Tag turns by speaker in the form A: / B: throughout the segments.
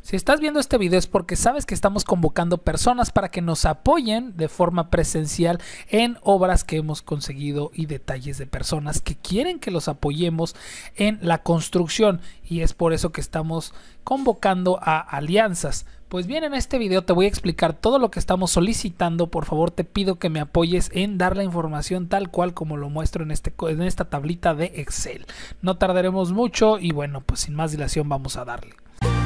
A: Si estás viendo este video es porque sabes que estamos convocando personas para que nos apoyen de forma presencial en obras que hemos conseguido y detalles de personas que quieren que los apoyemos en la construcción, y es por eso que estamos convocando a alianzas. Pues bien, en este video te voy a explicar todo lo que estamos solicitando. Por favor, te pido que me apoyes en dar la información tal cual como lo muestro en esta tablita de Excel. No tardaremos mucho y bueno, pues sin más dilación vamos a darle.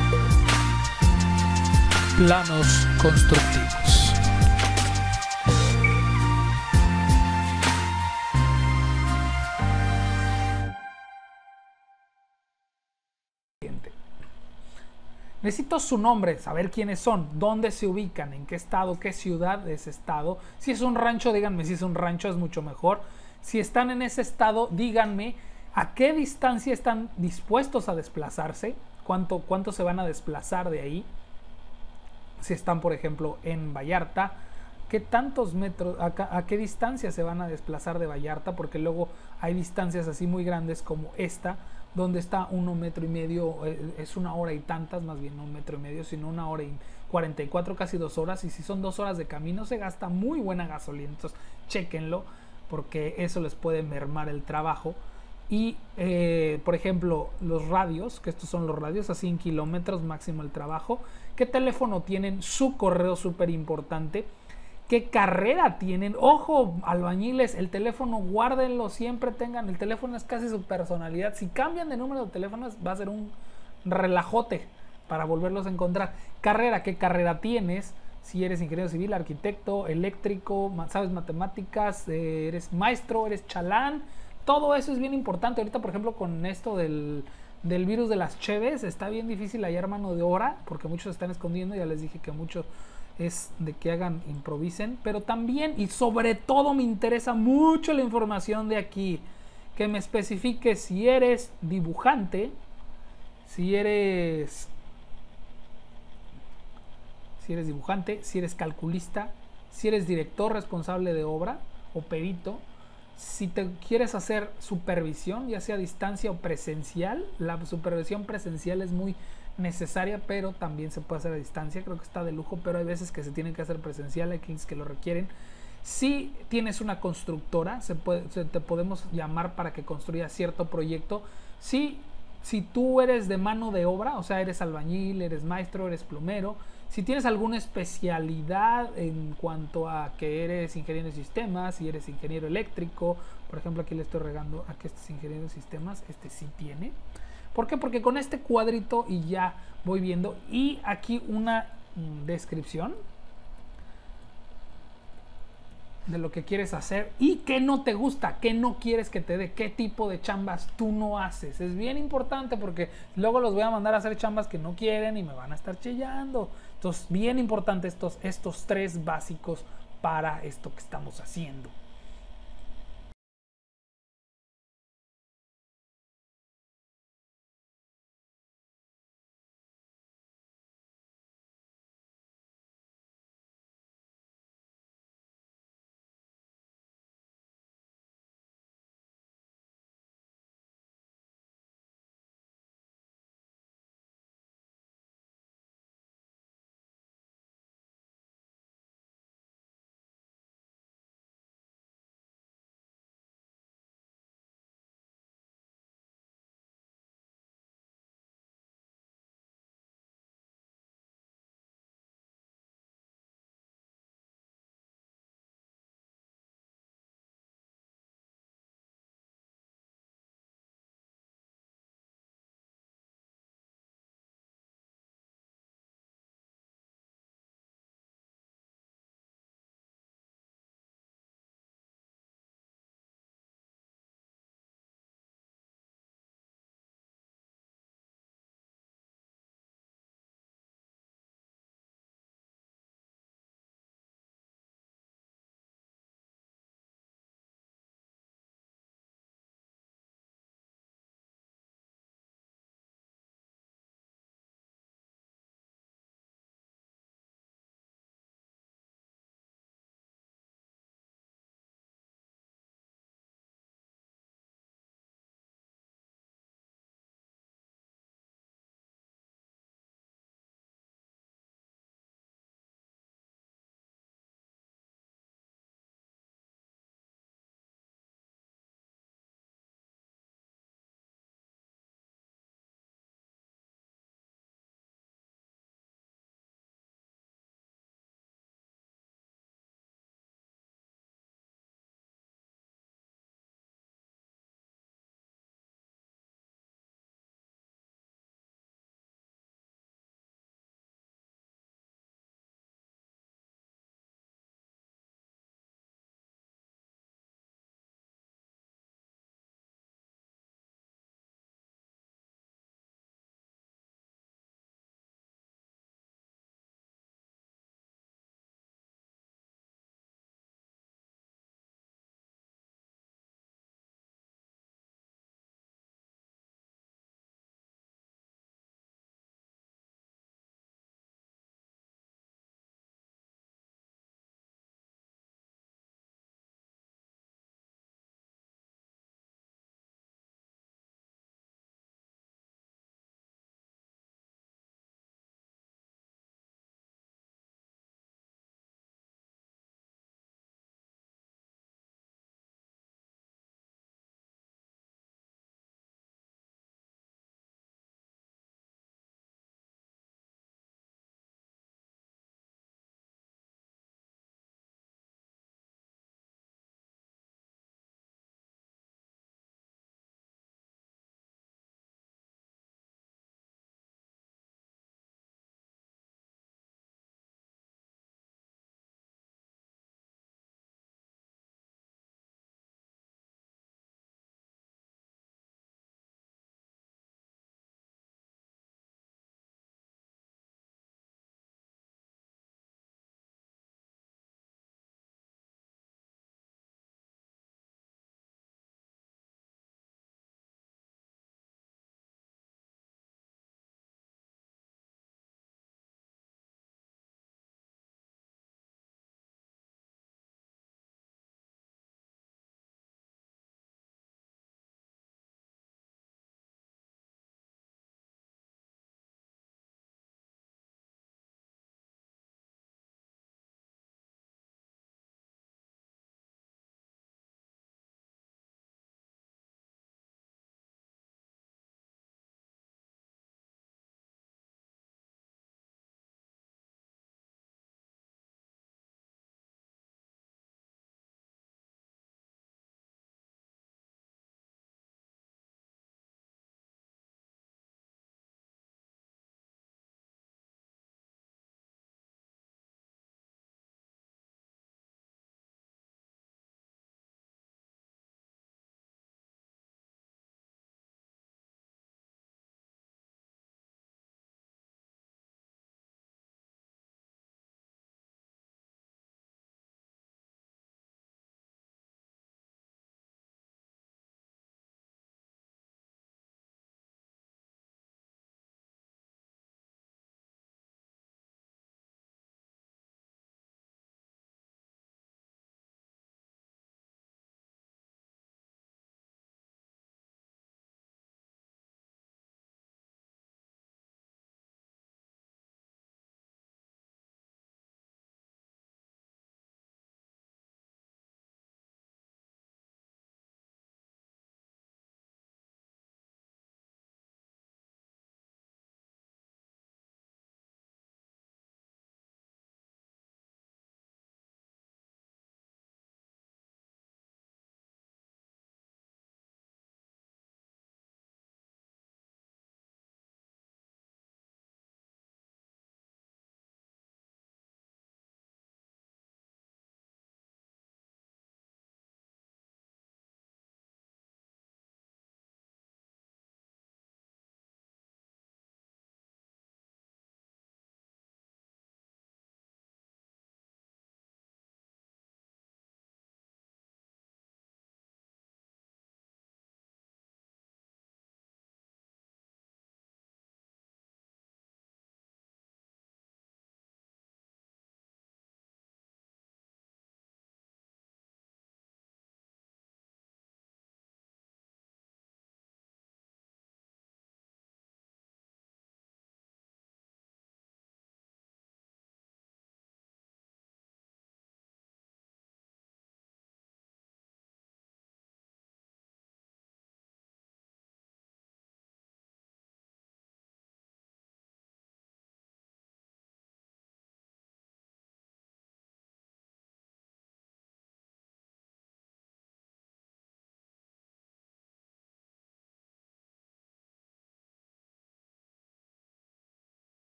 A: Planos constructivos. Necesito su nombre, saber quiénes son, dónde se ubican, en qué estado, qué ciudad de ese estado. Si es un rancho, díganme si es un rancho, es mucho mejor. Si están en ese estado, díganme a qué distancia están dispuestos a desplazarse, cuánto se van a desplazar de ahí. Si están, por ejemplo, en Vallarta, qué tantos metros, a qué distancia se van a desplazar de Vallarta, porque luego hay distancias así muy grandes como esta, donde está 1,5 metros, es 1 hora y tantas, más bien no 1,5 metros, sino 1 hora y 44, casi 2 horas, y si son 2 horas de camino se gasta muy buena gasolina. Entonces chéquenlo, porque eso les puede mermar el trabajo. Y por ejemplo, los radios, que estos son los radios a 100 kilómetros máximo el trabajo. ¿Qué teléfono tienen? Su correo, súper importante. ¿Qué carrera tienen? Ojo, albañiles, el teléfono guárdenlo, siempre tengan. El teléfono es casi su personalidad. Si cambian de número de teléfonos va a ser un relajote para volverlos a encontrar. Carrera, ¿qué carrera tienes? Si eres ingeniero civil, arquitecto, eléctrico, sabes matemáticas, eres maestro, eres chalán. Todo eso es bien importante. Ahorita, por ejemplo, con esto del virus de las cheves, está bien difícil hallar mano de obra, porque muchos se están escondiendo. Ya les dije que muchos es de que hagan, improvisen. Pero también y sobre todo me interesa mucho la información de aquí. Que me especifique si eres dibujante, si eres dibujante, si eres calculista, si eres director responsable de obra o perito. Si te quieres hacer supervisión, ya sea a distancia o presencial, la supervisión presencial es muy necesaria, pero también se puede hacer a distancia. Creo que está de lujo, pero hay veces que se tienen que hacer presencial, hay quienes que lo requieren. Si tienes una constructora, te podemos llamar para que construya cierto proyecto. Si tú eres de mano de obra, o sea, eres albañil, eres maestro, eres plomero, si tienes alguna especialidad en cuanto a que eres ingeniero de sistemas, si eres ingeniero eléctrico, por ejemplo, aquí le estoy regando a que este es ingeniero de sistemas, este sí tiene. ¿Por qué? Porque con este cuadrito y ya voy viendo, y aquí una descripción de lo que quieres hacer y qué no te gusta, qué no quieres que te dé, qué tipo de chambas tú no haces. Es bien importante porque luego los voy a mandar a hacer chambas que no quieren y me van a estar chillando. Entonces, bien importante estos 3 básicos para esto que estamos haciendo.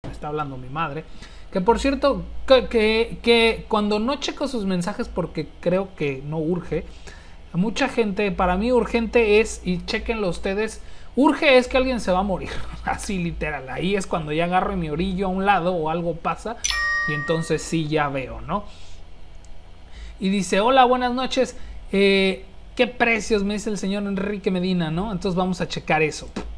A: me está hablando mi madre. Que por cierto, que cuando no checo sus mensajes porque creo que no urge, a mucha gente, para mí urgente es, y chequenlo ustedes, urge es que alguien se va a morir, así literal. Ahí es cuando ya agarro y me orillo a un lado o algo pasa y entonces sí ya veo, ¿no? Y dice, hola, buenas noches, ¿qué precios? Me dice el señor Enrique Medina, ¿no? Entonces vamos a checar eso.